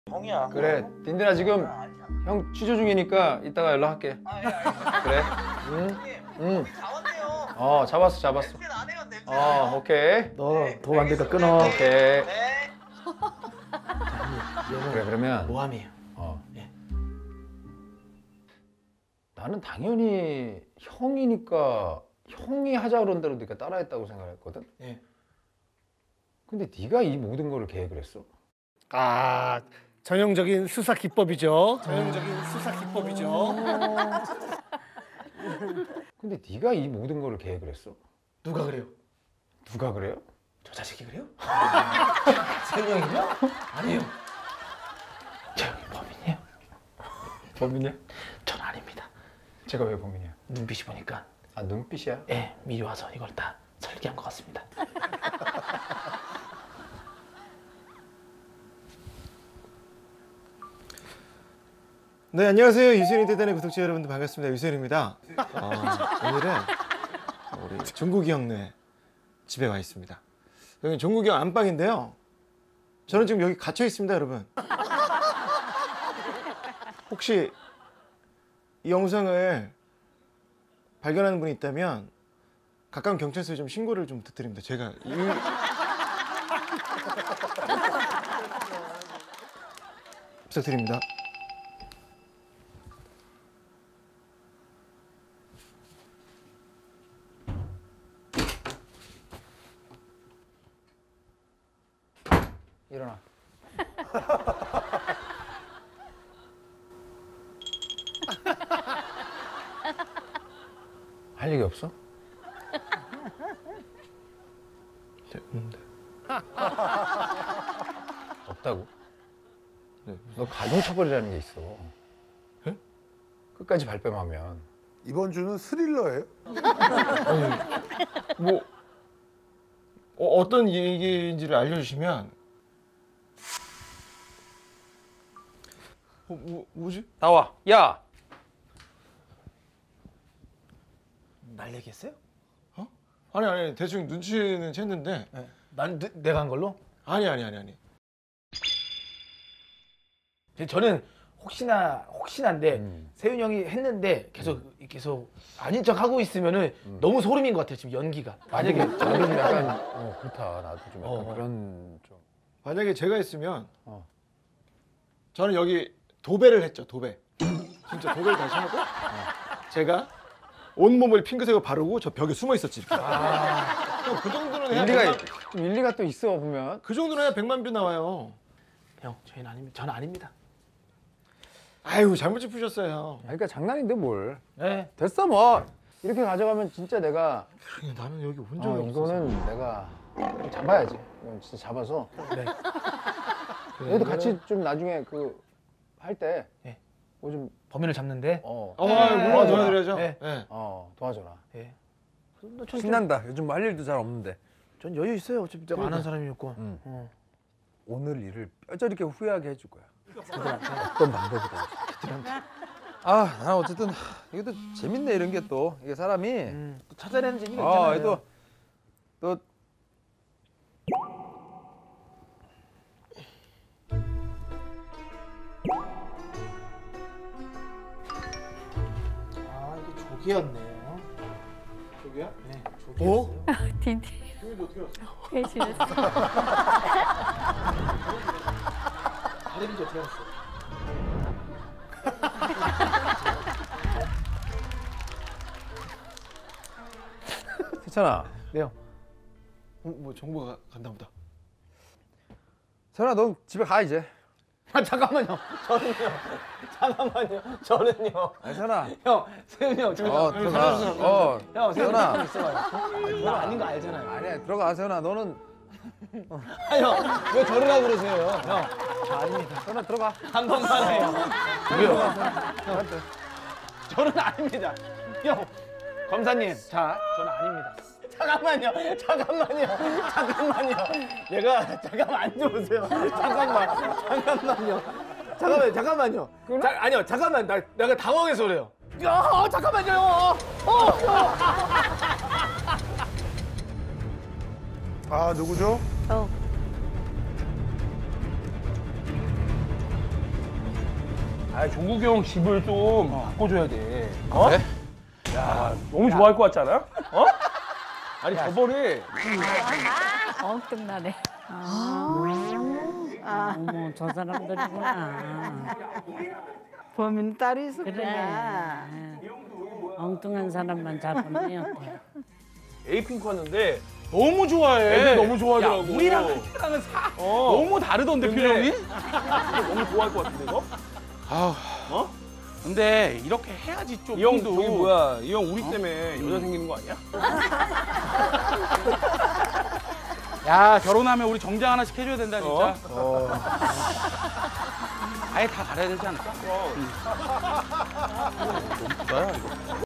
형이야. 그래, 딘딘아 지금 형 취조 중이니까 이따가 연락할게. 예, 알겠습니다. 그래. 형님, 거기 잡았네요. 잡았어. 냄새는 안 해요, 냄새. 오케이. 너 도움 안 되니까 끊어. 오케이. 네. 그래, 그러면 모함이에요. 예. 나는 당연히 형이니까 형이 하자 그런 대로 네가 따라했다고 생각했거든. 예. 근데 네가 이 모든 거를 계획을 했어? 아, 전형적인 수사 기법이죠. 전형적인 수사 기법이죠. 근데 네가 이 모든 거를 계획을 했어? 누가 그래요? 누가 그래요? 저 자식이 그래요? 세명이요? 아니에요. 저 범인이에요. 범인이야? 전 아닙니다. 제가 왜 범인이야? 눈빛이 보니까 아, 눈빛이야? 예, 미리 와서 이걸 다 설계한 것 같습니다. 네, 안녕하세요. 유수현이 대단의 구독자 여러분들 반갑습니다. 유수현입니다. 오늘은 우리 종국이 형네 집에 와 있습니다. 여기 종국이 형 안방인데요. 저는 지금 여기 갇혀 있습니다, 여러분. 혹시 이 영상을 발견하는 분이 있다면 가까운 경찰서에 좀 신고를 좀 부탁드립니다. 제가 부탁드립니다. 일어나. 할 얘기 없어? 네, 없는데. 없다고? 네. 너 가중처벌이라는 게 있어. 예? 끝까지 발뺌하면. 이번 주는 스릴러예요? 뭐 어떤 얘기인지를 알려주시면 뭐지? 나와. 야! 날 얘기했어요? 아니 대충 눈치는 챘는데 난 내가 한 걸로? 아니 저는 혹시나인데 세윤이 형이 했는데 계속 아닌 척 하고 있으면은 너무 소름인 것 같아요. 지금 연기가. 만약에 나도 좀 약간 그렇다. 나도 좀 약간 그런 좀. 만약에 제가 했으면 어. 저는 여기 도배를 했죠. 도배 진짜 도배를 다시 하고 제가 온몸을 핑크색으로 바르고 저 벽에 숨어 있었지. 그 정도는 해야 좀 일리가 또 있어 보면. 그 정도는 해야 100만 뷰 나와요. 형, 저희는 아닙니다. 저는 아닙니다. 아유 잘못 짚으셨어요. 그러니까 장난인데 뭘. 네. 됐어 뭐. 이렇게 가져가면 진짜 내가 나는 여기 온 적이 없어. 이거는 내가 좀 잡아야지. 이건 진짜 잡아서. 네. 너희도 같이 좀 나중에 그 할 때 네. 뭐 좀 범인을 잡는데. 물론 도와드려야죠. 네. 네. 도와줘라. 예. 신난다. 요즘 뭐 할 일도 잘 없는데. 전 여유 있어요. 어차피 내가 안 한 사람이었고. 오늘 일을 뼈저리게 후회하게 해줄 거야. 어떤 방법이든. 아, 난 어쨌든 이것도 재밌네 이런 게 또 이게 사람이 또 찾아내는 재미가 있잖아요. 또 아, 이게 조기였네요. 저기야? 네, 조기였어요. 딘딘. 왜 지냈어? 다리인지 어떻게 알았어? 세찬아. 네, 형. 뭐 정보가 갔나 보다. 세훈아 너 집에 가 이제. 아, 잠깐만요. 저는요. 아니 세훈아. 형, 세윤이 형. 들어가. 형, 세윤아. 세훈아. 있어봐요. 나 아닌 거 알잖아요. 아니야 들어가 세훈아 너는 아, 형, 왜 저를 하고 그러세요, 형? 저 아닙니다. 세훈아 들어가. 한 번만 해요. 왜요? 저는 아닙니다. 형, 검사님, 자, 저는 아닙니다. 잠깐만요. 얘가 잠깐만 앉아보세요. 잠깐만요. 아니요, 잠깐만. 내가 당황해서 그래요. 야, 잠깐만요. 아, 누구죠? 저 아, 종국이 형 집을 좀 바꿔줘야 돼. 어? 그래? 야, 너무 좋아할 것 같지 않아? 어? 아니, 저번에 엉뚱나네. 어머 저 사람들이구나. 범인 딸이 있었구나. 그래. 엉뚱한 사람만 잡으면 어때? 에이핑크 왔는데 너무 좋아해. 애들 너무 좋아하더라고. 야, 우리랑 그때랑은 너무 다르던데 근데- 표정이? 너무 좋아할 것 같은데, 너? 근데 이렇게 해야지 좀. 이 형, 형도. 저기 뭐야. 이 형 우리 때문에 여자 생기는 거 아니야? 야 결혼하면 우리 정장 하나씩 해줘야 된다 진짜. 아예 다 달아야 되지 않을까? 그럼.